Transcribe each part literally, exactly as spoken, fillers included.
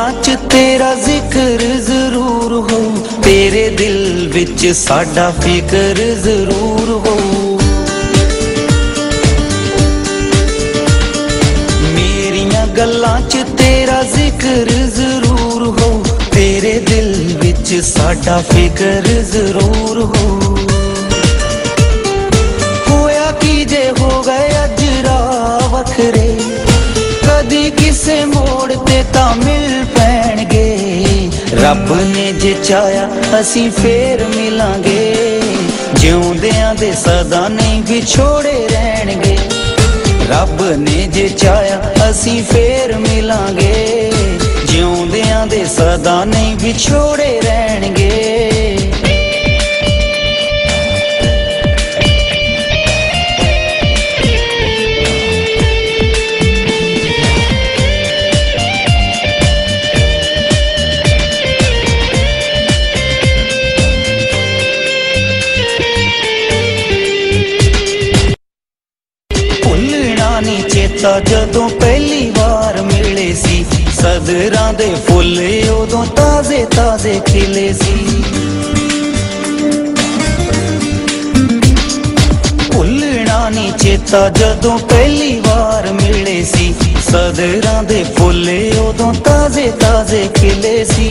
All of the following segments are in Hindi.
गल्लां च तेरा जिक्र जरूर हो, तेरे दिल विच साडा फिक्र जरूर हो। मेरियां गल्लां च तेरा जिक्र जरूर हो, तेरे दिल विच साडा फिक्र जरूर हो। होया की जे हो गए अज राह वखरे, कदी किसे मोड़ ते तां मिल पैणगे। रब ने जे चाया असी फेर मिलांगे, जिउंदियां दे सदा नहीं विछोड़े रहणगे। रब ने जे चाया असी फेर मिलांगे, जिउंदियां दे सदा नहीं विछोड़े रहणगे। चेता जदों पहली बार मिले सी, सदरां दे फुल उदों ताजे ताजे खिले सी। भुलना नहीं चेता जदों पहली बार मिले सी, सदरां दे फुल उदों ताजे ताजे खिले सी।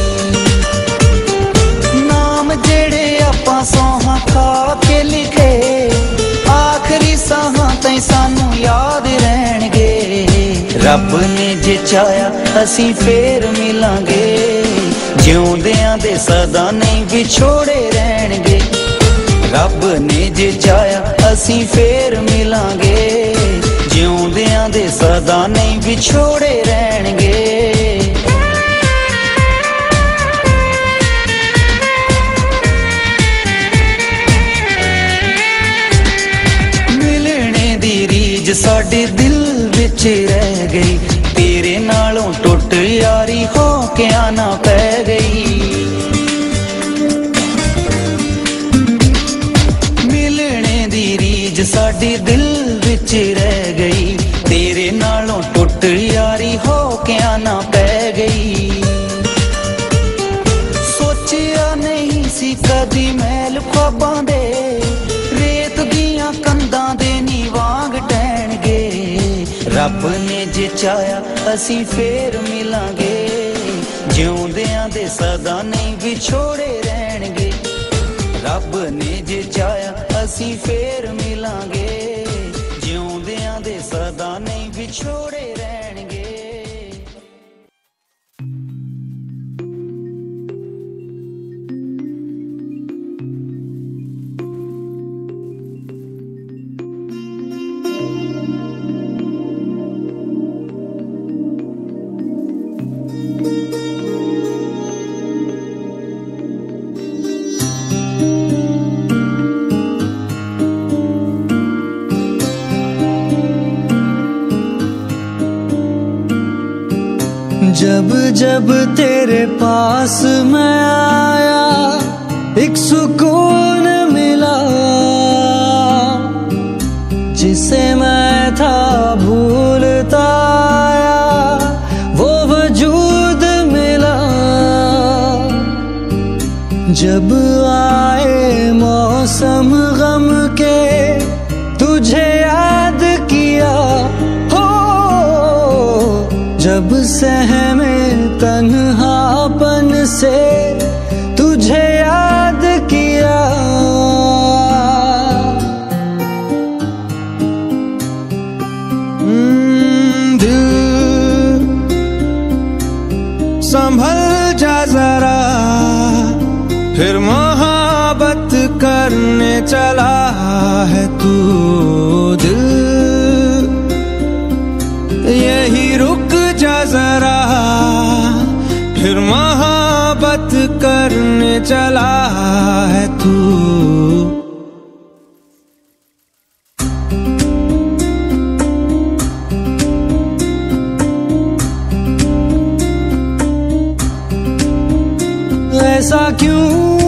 नाम जेड़े आपां सौहां खा के लिखे, आखरी साहां ताईं सानू याद रहणगे। रब ने जे चाया असी फेर मिलांगे, जिउंदियां दे सदा नहीं विछोड़े रहणगे। रब ने जे चाया असी फेर मिलांगे, जिउंदियां दे सदा नहीं विछोड़े रहणगे। साडे दिल विच रह गई, तेरे नालों टुट यारी हो के आना पै गई। मिलने दी रीज साडे दिल विच रह गई, तेरे नालों टुट यारी हो के आना पै गई। सोचिया नहीं सी कदी मैल ख्वाबां दे, रेत दियां कंधां दे नी वांग टैणगे। रब ने जे चाया असी फेर मिलांगे, जिउंदियां दे सदा नहीं विछोड़े रहणगे। रब ने जे चाया असी फेर मिलांगे, जिउंदियां दे सदा नहीं विछोड़े रहणगे। जब जब तेरे पास मैं आया, एक सुकून मिला जिसे मैं था भूलता आया, वो वजूद मिला। जब आए मौसम गम के, तुझे याद किया हो। जब सहमे तन्हापन से, तुझे याद किया। दिल संभल जा जरा, फिर मोहब्बत करने चला है तू। दिल यही रुक जा जरा, फिर मोहब्बत करने चला है तू। ऐसा क्यों